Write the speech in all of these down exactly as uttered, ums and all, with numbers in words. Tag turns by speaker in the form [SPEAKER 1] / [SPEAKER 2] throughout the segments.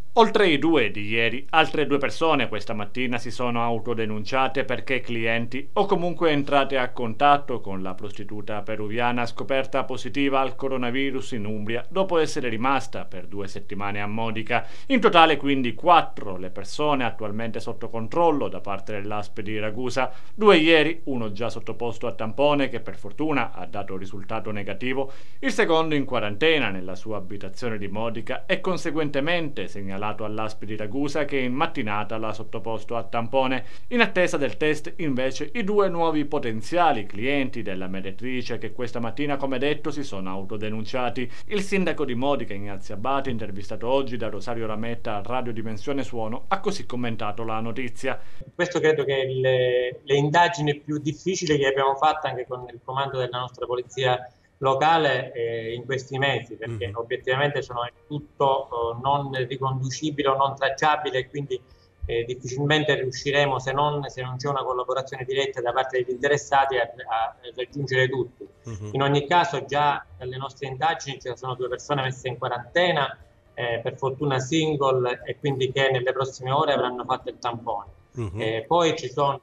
[SPEAKER 1] Oltre i due di ieri, altre due persone questa mattina si sono autodenunciate perché clienti o comunque entrate a contatto con la prostituta peruviana scoperta positiva al coronavirus in Umbria dopo essere rimasta per due settimane a Modica. In totale quindi quattro le persone attualmente sotto controllo da parte dell'A S P di Ragusa, due ieri, uno già sottoposto a tampone che per fortuna ha dato risultato negativo, il secondo in quarantena nella sua abitazione di Modica e conseguentemente segnalato all'A S P di Ragusa che in mattinata l'ha sottoposto a tampone. In attesa del test invece i due nuovi potenziali clienti della mediatrice che questa mattina come detto si sono autodenunciati. Il sindaco di Modica Ignazio Abate, intervistato oggi da Rosario Rametta a Radio Dimensione Suono, ha così commentato la notizia.
[SPEAKER 2] Questo credo che le, le indagini più difficili che abbiamo fatto anche con il comando della nostra polizia locale eh, in questi mesi, perché mm-hmm. obiettivamente sono tutto eh, non riconducibile o non tracciabile e quindi eh, difficilmente riusciremo, se non, se non c'è una collaborazione diretta da parte degli interessati, a, a raggiungere tutti. Mm-hmm. In ogni caso già dalle nostre indagini ci sono due persone messe in quarantena, eh, per fortuna single, e quindi che nelle prossime ore avranno fatto il tampone. Mm-hmm. Eh, poi ci sono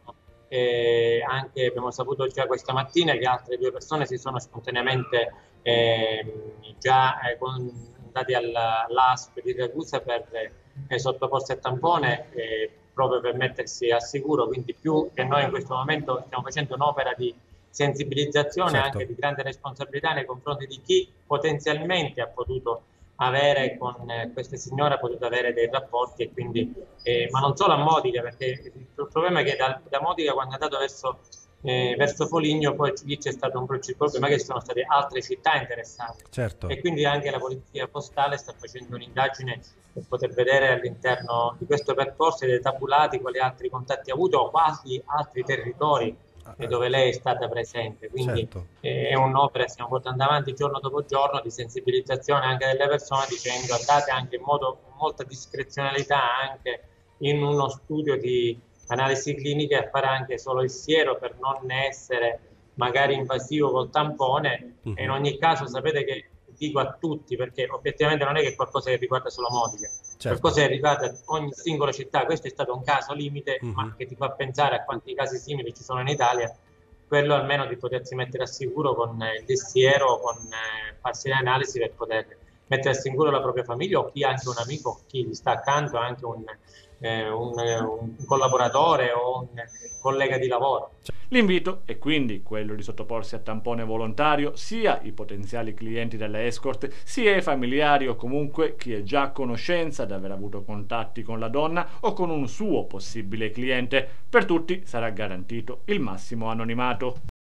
[SPEAKER 2] Eh, anche abbiamo saputo già questa mattina che altre due persone si sono spontaneamente eh, già eh, andati all'A S P di Ragusa per eh, sottoporsi a tampone eh, proprio per mettersi al sicuro, quindi più che noi in questo momento stiamo facendo un'opera di sensibilizzazione, certo, anche di grande responsabilità nei confronti di chi potenzialmente ha potuto avere con eh, queste signore, ha potuto avere dei rapporti, e quindi eh, ma non solo a Modica, perché il problema è che da, da Modica, quando è andato verso, eh, verso Foligno, poi lì c'è stato un problema che ci sono state altre città interessate,
[SPEAKER 3] certo,
[SPEAKER 2] e quindi anche la polizia postale sta facendo un'indagine per poter vedere all'interno di questo percorso dei tabulati quali altri contatti ha avuto o quali altri territori dove lei è stata presente, quindi certo, è un'opera che stiamo portando avanti giorno dopo giorno di sensibilizzazione anche delle persone, dicendo andate anche in modo con molta discrezionalità anche in uno studio di analisi cliniche a fare anche solo il siero per non essere magari invasivo col tampone. Mm-hmm. E in ogni caso sapete che dico a tutti, perché obiettivamente non è che qualcosa che riguarda solo Modica, certo, qualcosa che riguarda ogni singola città. Questo è stato un caso limite, mm-hmm, ma che ti fa pensare a quanti casi simili ci sono in Italia, quello almeno di potersi mettere al sicuro con il desiero, con eh, farsi le analisi per poter mettere al sicuro la propria famiglia, o chi ha anche un amico, chi gli sta accanto, anche un, eh, un, un collaboratore o un collega di lavoro.
[SPEAKER 1] L'invito è quindi quello di sottoporsi a tampone volontario sia i potenziali clienti delle escort, sia i familiari o comunque chi è già a conoscenza di aver avuto contatti con la donna o con un suo possibile cliente. Per tutti sarà garantito il massimo anonimato.